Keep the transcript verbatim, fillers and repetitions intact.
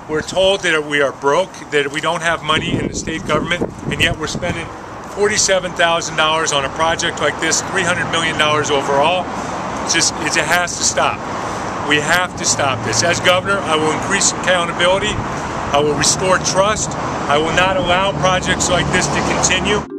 We're told that we are broke, that we don't have money in the state government, and yet we're spending forty-seven thousand dollars on a project like this, three hundred million dollars overall. It's just, it has to stop. We have to stop this. As governor, I will increase accountability. I will restore trust. I will not allow projects like this to continue.